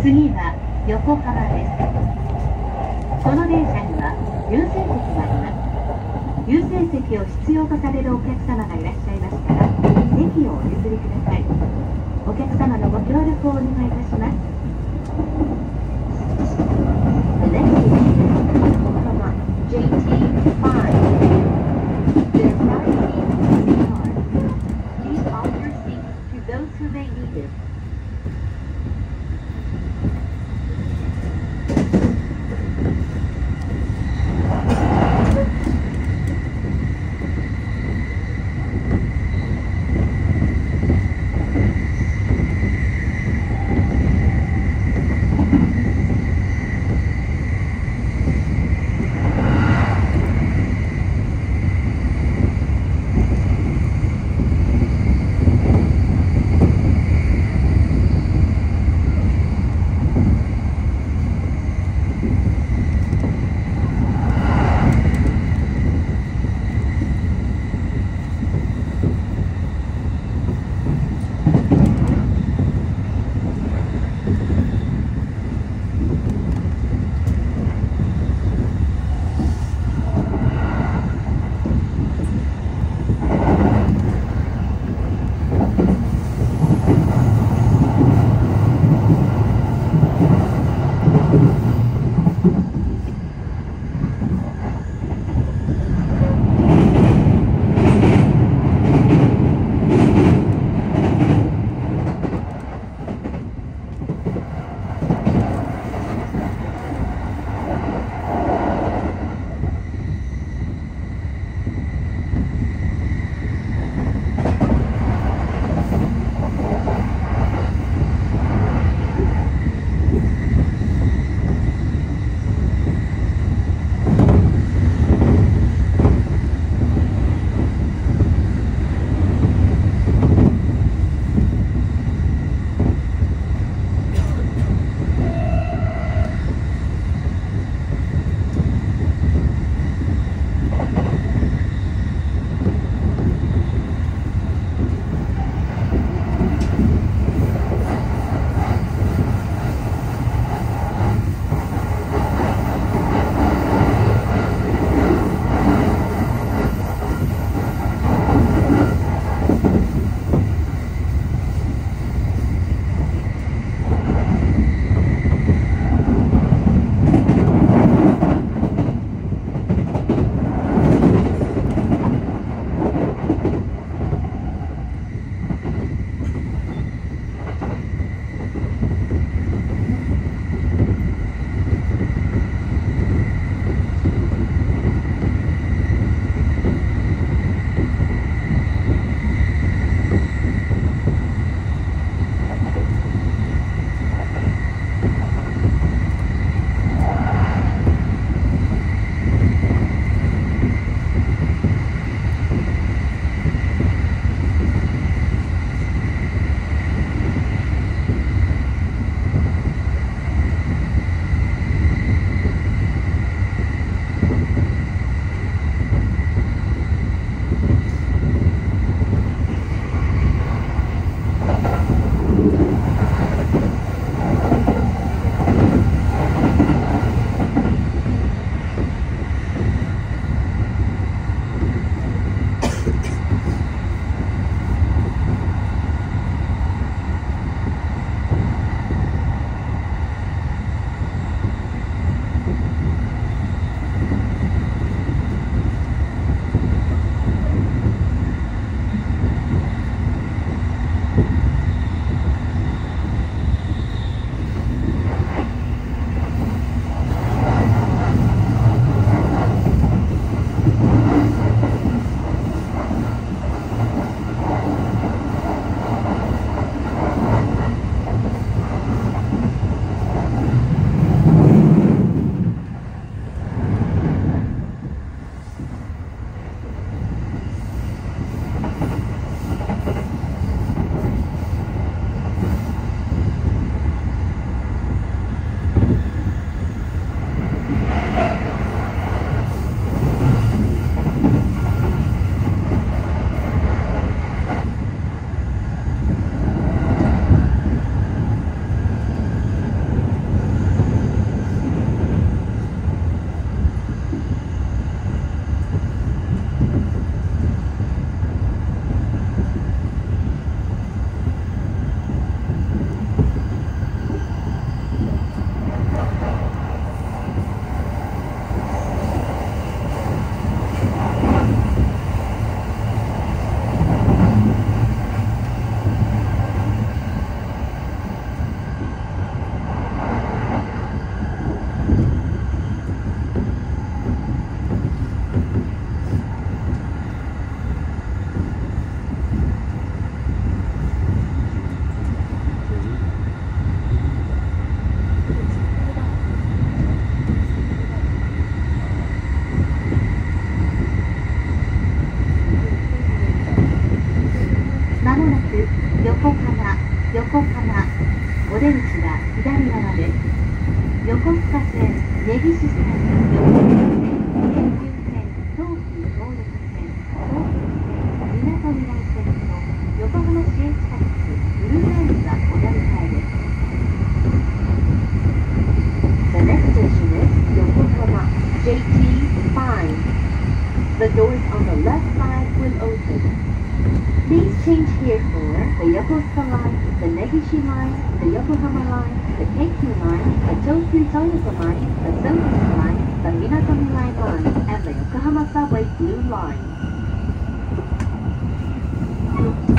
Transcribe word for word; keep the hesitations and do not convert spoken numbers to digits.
次は横浜です。この電車には優先席があります。優先席を必要とされるお客様がいらっしゃいましたら、席をお譲りください。お客様のご協力をお願いいたします。The next station is Yokohamaジェイティーファイブ. There are five seats in the car. Please offer your seats to those who may need it. もなく横浜、横浜、お出口は左側です。横須賀線、根岸線、横須賀線、京急線、東急東横線、東北線、みなとみらい線と横浜市営地下鉄ブルーラインはお乗り換えです。The next station is Yokohama J T five. The doors on the left side will open. Please change here for the Yokosuka line, the Negishi line, the Yokohama line, the Keikyu line, the Tokyu Toyoko line, the Soho line, the Minatomi Line line, and the Yokohama Subway Blue line.